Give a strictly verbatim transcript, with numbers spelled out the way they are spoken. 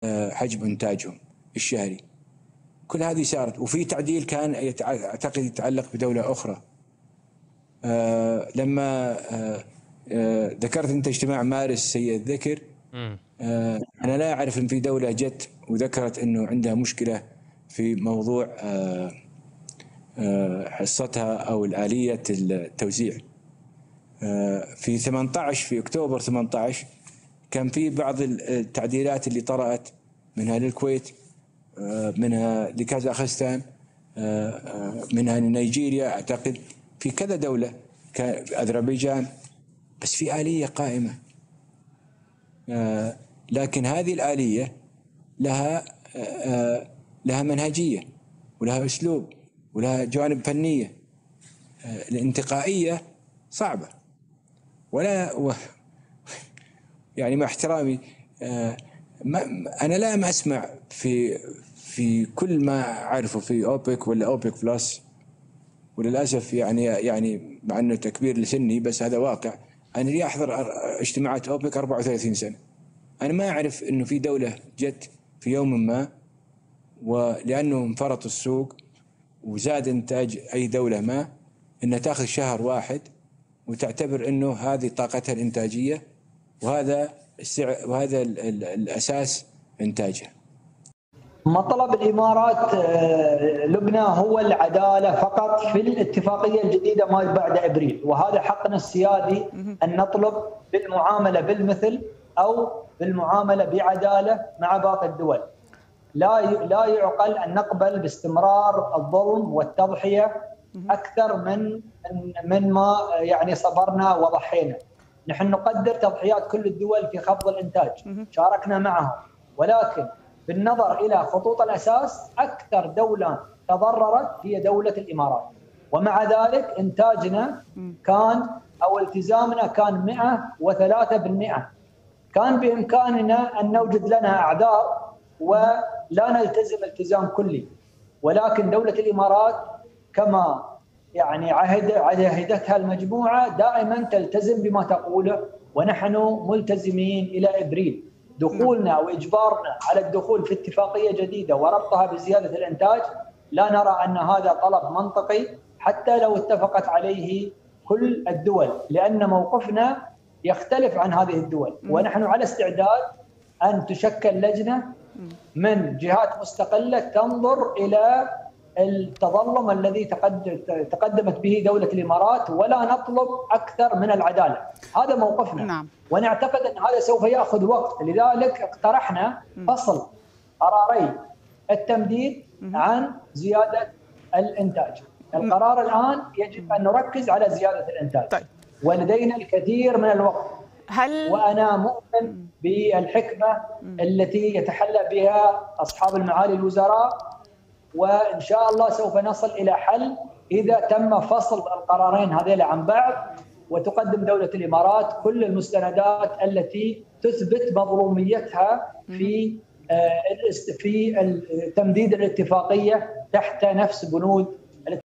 حجم إنتاجهم الشهري. كل هذه صارت، وفي تعديل كان أعتقد يتعلق بدولة أخرى. آه لما آه آه ذكرت أنت اجتماع مارس سيء الذكر، آه أنا لا أعرف أن في دولة جت وذكرت أنه عندها مشكلة في موضوع آه آه حصتها أو الآلية التوزيع. آه في ثمانية عشر في أكتوبر ثمانية عشر كان في بعض التعديلات اللي طرأت، منها للكويت، آه منها لكازاخستان، آه منها لنيجيريا، أعتقد في كذا دولة، أذربيجان، بس في آلية قائمة. آه لكن هذه الآلية لها آه لها منهجية ولها أسلوب ولها جوانب فنية. آه الانتقائية صعبة، ولا و يعني مع احترامي، آه ما أنا لا أسمع في في كل ما أعرفه في أوبك ولا أوبك بلس، وللأسف يعني يعني مع أنه تكبير لسني بس هذا واقع. أنا لي أحضر اجتماعات أوبك أربعة وثلاثين سنة، أنا ما أعرف إنه في دولة جت في يوم ما ولأنه انفرط السوق وزاد إنتاج أي دولة ما إنها تأخذ شهر واحد وتعتبر إنه هذه طاقتها الإنتاجية وهذا السعر وهذا ال ال الأساس إنتاجها. مطلب الإمارات لبنى هو العدالة فقط في الاتفاقية الجديدة ما بعد إبريل، وهذا حقنا السيادي أن نطلب بالمعاملة بالمثل أو بالمعاملة بعدالة مع باقي الدول. لا لا يعقل أن نقبل باستمرار الظلم والتضحية أكثر من من ما يعني صبرنا وضحينا. نحن نقدر تضحيات كل الدول في خفض الإنتاج، شاركنا معهم، ولكن بالنظر إلى خطوط الأساس أكثر دولة تضررت هي دولة الإمارات، ومع ذلك إنتاجنا كان أو التزامنا كان مئة وثلاثة بالمئة. كان بإمكاننا أن نوجد لنا أعذار ولا نلتزم التزام كلي، ولكن دولة الإمارات كما يعني عهد عهدتها المجموعة دائما تلتزم بما تقوله، ونحن ملتزمين إلى إبريل. دخولنا وإجبارنا على الدخول في اتفاقية جديدة وربطها بزيادة الإنتاج لا نرى أن هذا طلب منطقي حتى لو اتفقت عليه كل الدول، لأن موقفنا يختلف عن هذه الدول. ونحن على استعداد أن تشكل لجنة من جهات مستقلة تنظر إلى التظلم الذي تقدمت به دولة الإمارات، ولا نطلب أكثر من العدالة. هذا موقفنا. نعم. ونعتقد أن هذا سوف يأخذ وقت، لذلك اقترحنا فصل قراري التمديد عن زيادة الإنتاج. القرار الآن يجب أن نركز على زيادة الإنتاج. طيب. ولدينا الكثير من الوقت. هل وأنا مؤمن بالحكمة التي يتحلى بها أصحاب المعالي الوزراء، وإن شاء الله سوف نصل إلى حل إذا تم فصل القرارين هذين عن بعض، وتقدم دولة الإمارات كل المستندات التي تثبت مظلوميتها في في تمديد الاتفاقية تحت نفس بنود